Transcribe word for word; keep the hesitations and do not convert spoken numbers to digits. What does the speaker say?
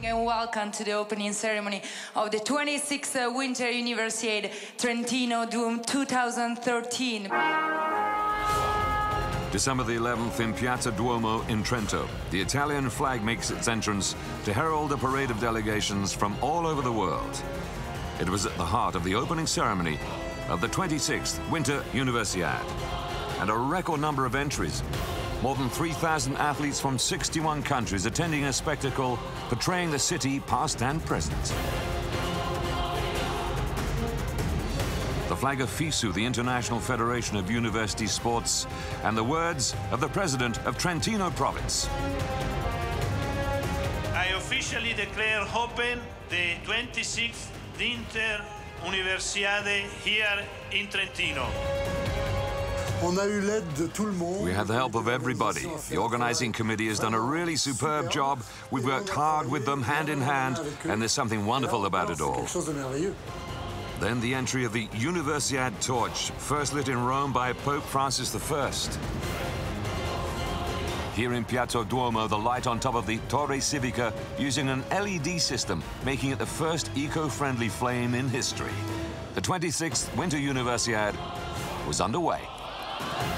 And welcome to the opening ceremony of the twenty-sixth Winter Universiade Trentino two thousand thirteen. December the eleventh in Piazza Duomo in Trento, the Italian flag makes its entrance to herald a parade of delegations from all over the world. It was at the heart of the opening ceremony of the twenty-sixth Winter Universiade, and a record number of entries. More than three thousand athletes from sixty-one countries attending a spectacle portraying the city past and present. The flag of FISU, the International Federation of University Sports, and the words of the president of Trentino Province. I officially declare open the twenty-sixth Winter Universiade here in Trentino. We had the help of everybody. The organizing committee has done a really superb job. We've worked hard with them, hand in hand, and there's something wonderful about it all. Then the entry of the Universiade torch, first lit in Rome by Pope Francis the First. Here in Piazza Duomo, the light on top of the Torre Civica using an L E D system, making it the first eco-friendly flame in history. The twenty-sixth Winter Universiade was underway.